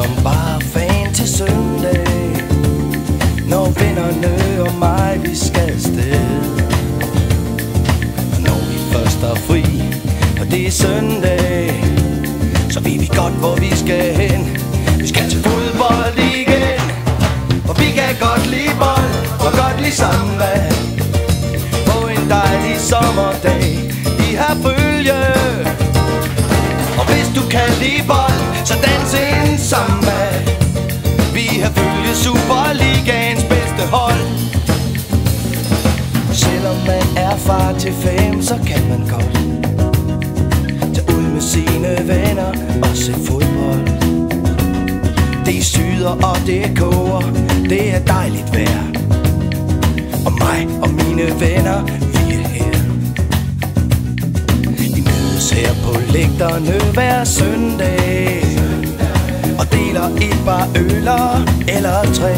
som bare fan til søndag, når vennerne og mig vi skal afsted. Og når vi først er fri, og det er søndag, så ved vi godt hvor vi skal hen. Vi skal til fodbold igen, og vi kan godt lide bold og godt lide samba. På en dejlig sommerdag i Herfølge. Og hvis du kan lide bold, så dans en samba. Vi Herfølge Superligaens bedste hold. Selvom man er far til 5, så kan man godt tage ud med sine venner og se fodbold. Det syder og det koger, det er dejligt vejr. Og mig og mine venner, vi er her. Vi mødes her på lægterne hver søndag og deler et par øller eller 3.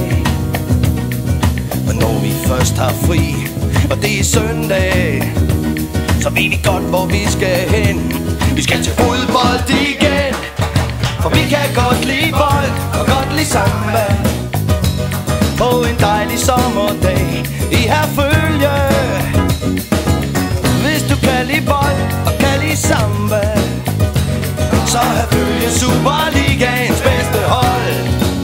Og når vi først har fri, og det er søndag, så ved vi godt hvor vi skal hen. Vi skal til fodbold igen, for vi kan godt lide bold og godt lide samba. På en dejlig sommerdag i Herfølge. Hvis du kan lide bold og kan lide samba, så Herfølge Superligaens bedste hold.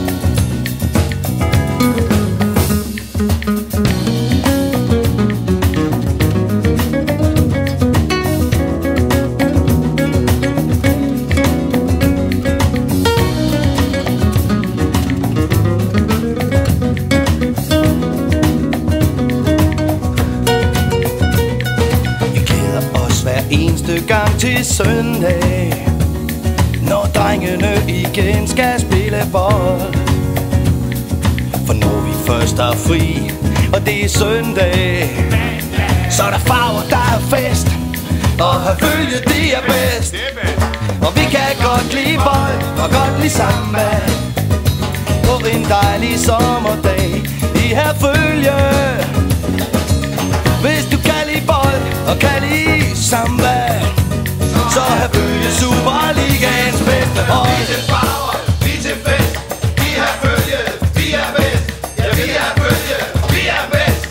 Eneste gang til søndag, når drengene igen skal spille bold. For når vi først er fri, og det er søndag, så er der farver, der er fest, og Herfølge det er bedst. Og vi kan godt lide bold og godt lide samba. På en dejlig sommerdag i Herfølge. Hvis du kan lide bold og kan lide samba, så Herfølge Superligaens bedste hold. Vi til farver, vi til fest, vi Herfølge, vi er bedst. Ja, vi Herfølge, vi er bedst.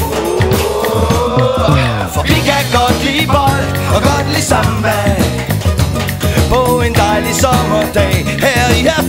For vi kan godt lide bold og godt lide samba. På en dejlig sommerdag her i Herfølge.